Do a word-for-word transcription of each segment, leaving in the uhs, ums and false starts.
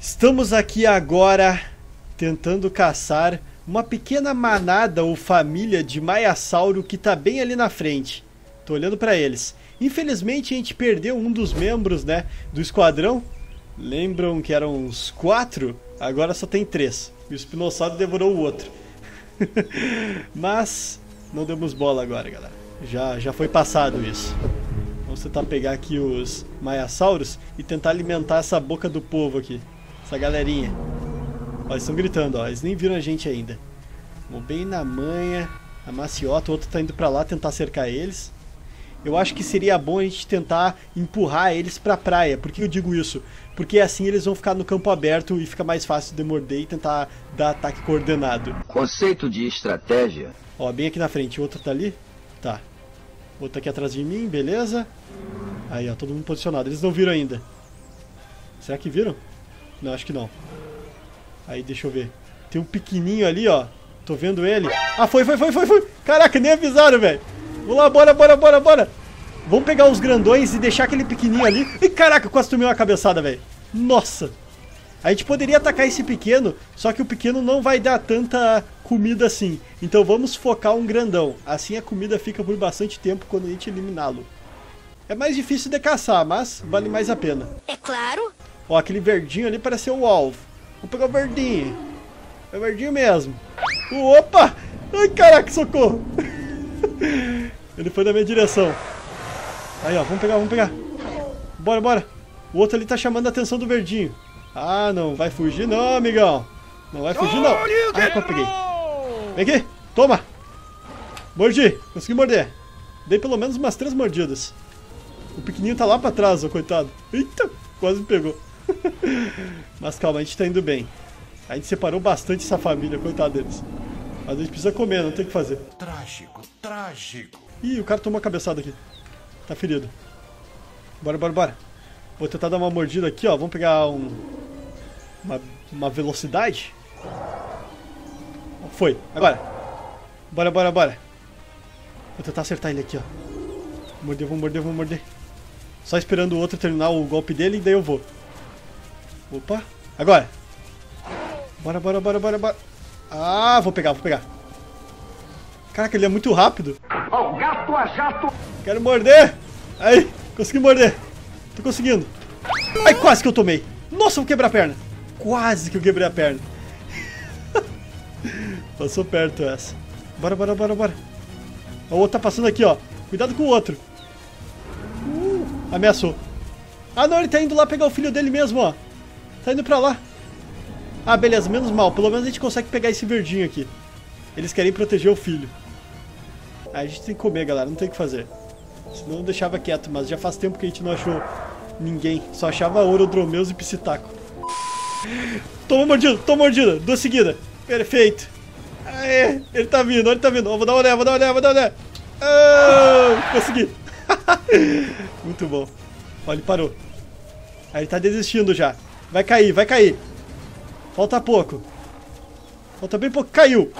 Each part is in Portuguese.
Estamos aqui agora tentando caçar uma pequena manada ou família de Maiasauro que tá bem ali na frente. Tô olhando pra eles. Infelizmente a gente perdeu um dos membros, né, do esquadrão. Lembram que eram uns quatro? Agora só tem três. E o espinossauro devorou o outro. Mas não demos bola agora, galera. Já, já foi passado isso. Vamos tentar pegar aqui os Maiasauros e tentar alimentar essa boca do povo aqui. Essa galerinha. Ó, eles estão gritando, ó. Eles nem viram a gente ainda. Vamos bem na manha. A maciota, o outro tá indo pra lá tentar cercar eles. Eu acho que seria bom a gente tentar empurrar eles pra praia. Por que eu digo isso? Porque assim eles vão ficar no campo aberto e fica mais fácil de morder e tentar dar ataque coordenado. Conceito de estratégia. Ó, bem aqui na frente. O outro tá ali? Tá. O outro tá aqui atrás de mim, beleza. Aí, ó, todo mundo posicionado. Eles não viram ainda. Será que viram? Não, acho que não. Aí, deixa eu ver. Tem um pequenininho ali, ó. Tô vendo ele. Ah, foi, foi, foi, foi, foi. Caraca, nem avisaram, velho. Vamos lá, bora, bora, bora, bora. Vamos pegar os grandões e deixar aquele pequenininho ali. Ih, caraca, quase tomei uma cabeçada, velho. Nossa. A gente poderia atacar esse pequeno, só que o pequeno não vai dar tanta comida assim. Então vamos focar um grandão. Assim a comida fica por bastante tempo quando a gente eliminá-lo. É mais difícil de caçar, mas vale mais a pena. É claro. Ó, aquele verdinho ali parece ser o alvo. Vamos pegar o verdinho. É o verdinho mesmo. Opa! Ai, caraca, socorro. Ele foi na minha direção. Aí, ó, vamos pegar, vamos pegar. Bora, bora. O outro ali tá chamando a atenção do verdinho. Ah, não vai fugir não, amigão. Não vai fugir não. Ah, eu peguei. Vem aqui, toma. Mordi, consegui morder. Dei pelo menos umas três mordidas. O pequenininho tá lá pra trás, ó, coitado. Eita, quase me pegou. Mas calma, a gente tá indo bem. A gente separou bastante essa família, coitado deles. Mas a gente precisa comer, não tem o que fazer. Trágico, trágico. Ih, o cara tomou uma cabeçada aqui. Tá ferido. Bora, bora, bora. Vou tentar dar uma mordida aqui, ó. Vamos pegar um... Uma, uma velocidade. Foi, agora. Bora, bora, bora. Vou tentar acertar ele aqui, ó. Morder, vou morder, vou morder. Só esperando o outro terminar o golpe dele e daí eu vou. Opa, agora. Bora, bora, bora, bora, bora. Ah, vou pegar, vou pegar. Caraca, ele é muito rápido. Ó, gato a jato. Quero morder. Aí, consegui morder. Tô conseguindo. Ai, quase que eu tomei. Nossa, vou quebrar a perna. Quase que eu quebrei a perna. Passou perto essa. Bora, bora, bora, bora. O outro tá passando aqui, ó. Cuidado com o outro. Uh, ameaçou. Ah, não, ele tá indo lá pegar o filho dele mesmo, ó. Tá indo pra lá. Ah, beleza, menos mal. Pelo menos a gente consegue pegar esse verdinho aqui. Eles querem proteger o filho. Ah, a gente tem que comer, galera. Não tem o que fazer. Senão eu deixava quieto, mas já faz tempo que a gente não achou ninguém. Só achava Orodromeus e Psitaco. Toma mordida, toma mordida. Duas seguidas. Perfeito. Aê, ele tá vindo, ele tá vindo. Oh, vou dar uma olhada, vou dar uma olhada, vou dar uma olhada. Oh, consegui. Muito bom. Olha, ele parou. Aí ele tá desistindo já. Vai cair, vai cair. Falta pouco. Falta bem pouco. Caiu.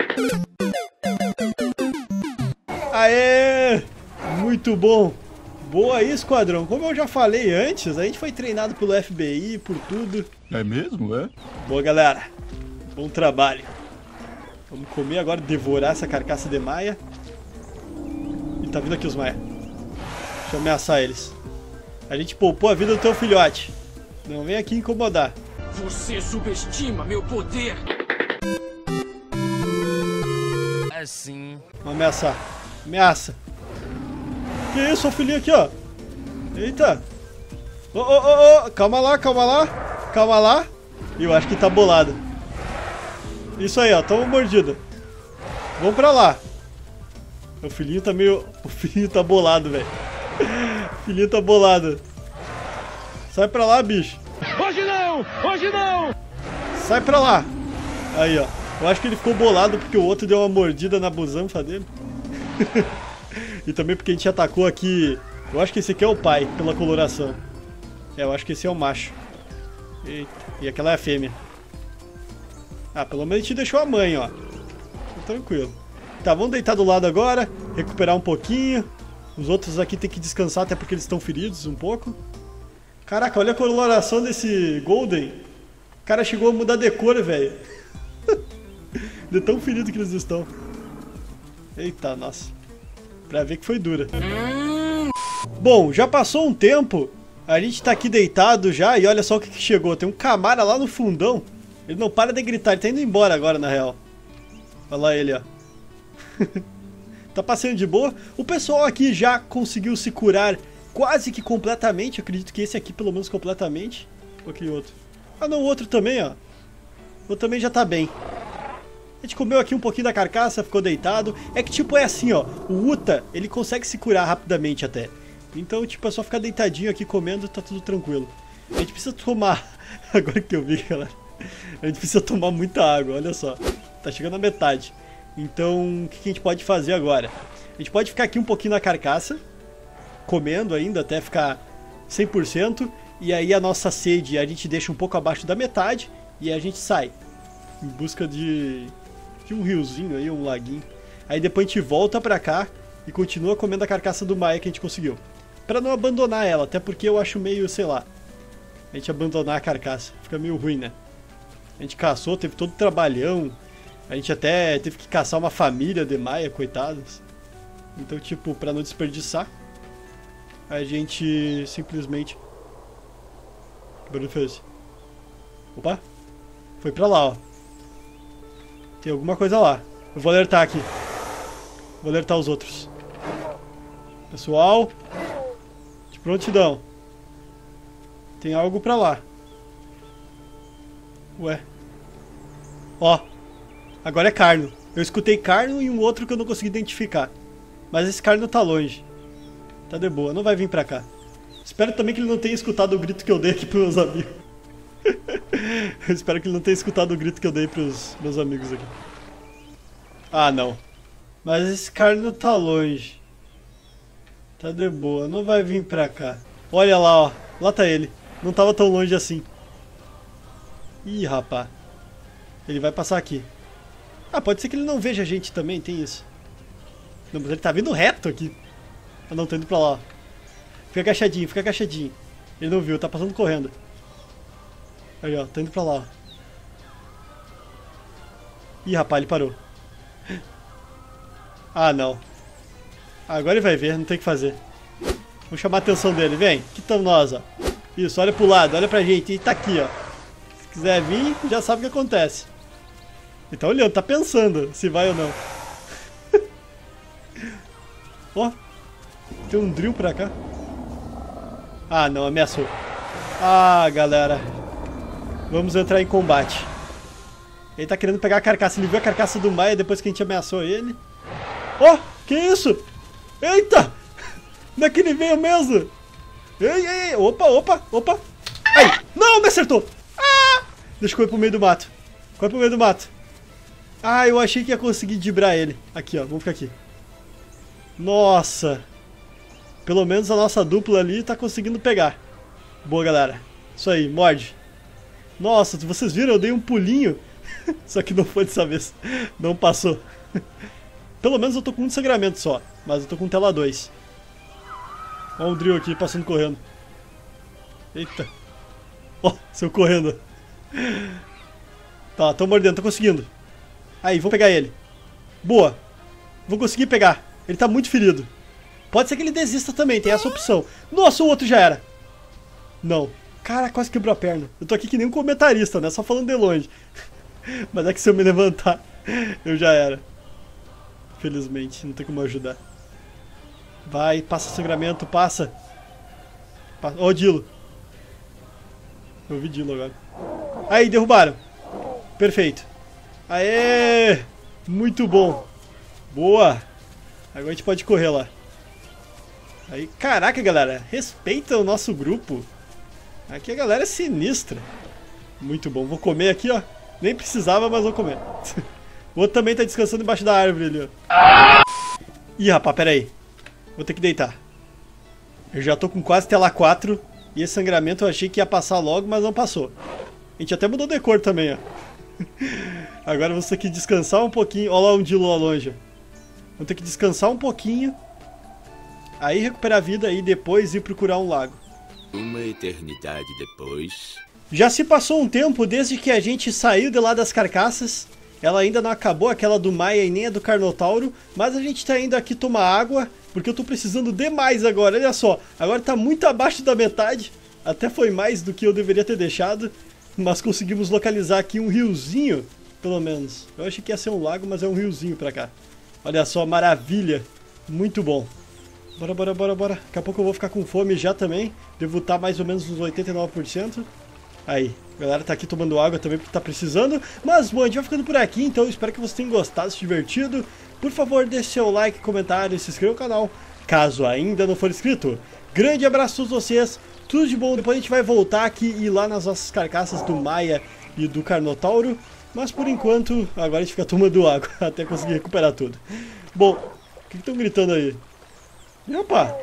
Aê! Muito bom. Boa aí, esquadrão. Como eu já falei antes, a gente foi treinado pelo F B I, por tudo. É mesmo, é? Boa, galera. Bom trabalho. Vamos comer agora, devorar essa carcaça de maia. E tá vindo aqui os maia. Deixa eu ameaçar eles. A gente poupou a vida do teu filhote. Não vem aqui incomodar. Você subestima meu poder. Assim. Vamos ameaçar. Ameaça. Que isso, o filhinho aqui, ó. Eita. Ô, ô, ô, ô. Calma lá, calma lá. Calma lá. Eu acho que tá bolado. Isso aí, ó. Toma uma mordida. Vamos pra lá. O filhinho tá meio... O filhinho tá bolado, velho. O filhinho tá bolado. Sai pra lá, bicho. Hoje não! Hoje não! Sai pra lá. Aí, ó. Eu acho que ele ficou bolado porque o outro deu uma mordida na busanfa dele. E também porque a gente atacou aqui. Eu acho que esse aqui é o pai, pela coloração. É, eu acho que esse é o macho. Eita. E aquela é a fêmea. Ah, pelo menos a gente deixou a mãe, ó. Tranquilo. Tá, vamos deitar do lado agora. Recuperar um pouquinho. Os outros aqui tem que descansar, até porque eles estão feridos um pouco. Caraca, olha a coloração desse Golden. O cara chegou a mudar de cor, velho. De tão ferido que eles estão. Eita, nossa. Pra ver que foi dura. Bom, já passou um tempo. A gente tá aqui deitado já e olha só o que, que chegou. Tem um Camara lá no fundão. Ele não para de gritar, ele tá indo embora agora, na real. Olha lá ele, ó. Tá passando de boa. O pessoal aqui já conseguiu se curar quase que completamente. Eu acredito que esse aqui pelo menos completamente. Ou aquele outro. Ah não, o outro também, ó. O outro também já tá bem. A gente comeu aqui um pouquinho da carcaça, ficou deitado. É que tipo é assim, ó. O Uta, ele consegue se curar rapidamente até. Então tipo é só ficar deitadinho aqui comendo, tá tudo tranquilo. A gente precisa tomar... Agora que eu vi, galera. A gente precisa tomar muita água, olha só. Tá chegando a metade. Então, o que a gente pode fazer agora? A gente pode ficar aqui um pouquinho na carcaça, comendo ainda até ficar cem por cento. E aí a nossa sede a gente deixa um pouco abaixo da metade e a gente sai em busca de, de um riozinho aí, um laguinho. Aí depois a gente volta pra cá e continua comendo a carcaça do Maia que a gente conseguiu. Pra não abandonar ela, até porque eu acho meio, sei lá, a gente abandonar a carcaça. Fica meio ruim, né? A gente caçou, teve todo o trabalhão. A gente até teve que caçar uma família de Maia, coitados. Então, tipo, pra não desperdiçar, a gente simplesmente... Que barulho foi esse? Opa! Foi pra lá, ó. Tem alguma coisa lá. Eu vou alertar aqui. Vou alertar os outros. Pessoal, de prontidão. Tem algo pra lá. Ué. Ó. Agora é Carno. Eu escutei Carno e um outro que eu não consegui identificar. Mas esse Carno tá longe. Tá de boa, não vai vir pra cá. Espero também que ele não tenha escutado o grito que eu dei aqui pros meus amigos. Eu espero que ele não tenha escutado o grito que eu dei pros meus amigos aqui. Ah, não. Mas esse Carno tá longe. Tá de boa, não vai vir pra cá. Olha lá, ó. Lá tá ele. Não tava tão longe assim. Ih, rapá. Ele vai passar aqui. Ah, pode ser que ele não veja a gente também, tem isso. Não, mas ele tá vindo reto aqui. Ah não, tô indo pra lá. Fica agachadinho, fica agachadinho. Ele não viu, tá passando correndo. Aí, ó, tá indo pra lá. Ih, rapaz, ele parou. Ah, não. Agora ele vai ver, não tem o que fazer. Vamos chamar a atenção dele, vem. Aqui estamos nós, ó. Isso, olha pro lado, olha pra gente. Ele tá aqui, ó. Se quiser vir, já sabe o que acontece. Ele tá olhando, tá pensando se vai ou não. Ó, tem um drill pra cá. Ah, não, ameaçou. Ah, galera. Vamos entrar em combate. Ele tá querendo pegar a carcaça. Ele viu a carcaça do Maia depois que a gente ameaçou ele. Ó, que isso? Eita! Não é que ele veio mesmo. Ei, ei, opa, opa, opa. Ai, não, me acertou. Ah! Deixa eu correr pro meio do mato. Corre pro meio do mato. Ah, eu achei que ia conseguir dibrar ele. Aqui, ó, vamos ficar aqui. Nossa. Pelo menos a nossa dupla ali tá conseguindo pegar. Boa, galera. Isso aí, morde. Nossa, vocês viram? Eu dei um pulinho. Só que não foi dessa vez. Não passou. Pelo menos eu tô com um sangramento só. Mas eu tô com tela dois. Olha um drill aqui passando correndo. Eita. Ó, oh, saiu correndo. Tá, tô mordendo, tô conseguindo. Aí, vou pegar ele. Boa. Vou conseguir pegar. Ele tá muito ferido. Pode ser que ele desista também, tem essa opção. Nossa, o outro já era. Não. Cara, quase quebrou a perna. Eu tô aqui que nem um comentarista, né? Só falando de longe. Mas é que se eu me levantar, eu já era. Felizmente, não tem como ajudar. Vai, passa sangramento, passa. Ó o Dilo. Eu vi Dilo agora. Aí, derrubaram. Perfeito. Aê! Muito bom. Boa. Agora a gente pode correr lá. Aí, caraca, galera. Respeita o nosso grupo. Aqui a galera é sinistra. Muito bom. Vou comer aqui, ó. Nem precisava, mas vou comer. O outro também tá descansando embaixo da árvore ali, ó. Ih, rapaz, pera aí. Vou ter que deitar. Eu já tô com quase tela quatro. E esse sangramento eu achei que ia passar logo, mas não passou. A gente até mudou de cor também, ó. Agora vamos ter que descansar um pouquinho. Olha lá um Dilo lá longe. Vamos ter que descansar um pouquinho. Aí recuperar a vida e depois ir procurar um lago. Uma eternidade depois... Já se passou um tempo desde que a gente saiu de lá das carcaças. Ela ainda não acabou, aquela do Maia e nem a do Carnotauro. Mas a gente tá indo aqui tomar água, porque eu tô precisando demais agora. Olha só, agora tá muito abaixo da metade. Até foi mais do que eu deveria ter deixado. Mas conseguimos localizar aqui um riozinho, pelo menos. Eu achei que ia ser um lago, mas é um riozinho pra cá. Olha só, maravilha. Muito bom. Bora, bora, bora, bora. Daqui a pouco eu vou ficar com fome já também. Devo estar mais ou menos nos oitenta e nove por cento. Aí, a galera tá aqui tomando água também porque tá precisando. Mas, bom, a gente vai ficando por aqui, então espero que vocês tenham gostado, se divertido. Por favor, deixe seu like, comentário e se inscreva no canal, caso ainda não for inscrito. Grande abraço a todos vocês, tudo de bom. Depois a gente vai voltar aqui e ir lá nas nossas carcaças do Maia e do Carnotauro. Mas por enquanto, agora a gente fica tomando água até conseguir recuperar tudo. Bom, o que estão gritando aí? E, opa!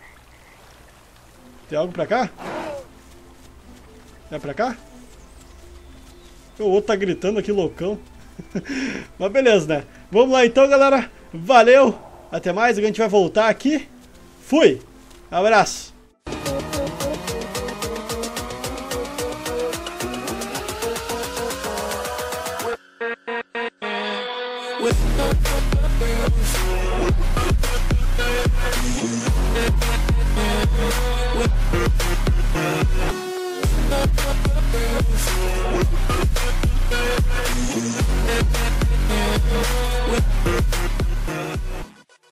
Tem algo pra cá? É pra cá? O outro tá gritando aqui, loucão. Mas beleza, né? Vamos lá então, galera. Valeu! Até mais, a gente vai voltar aqui. Fui! Abraço! With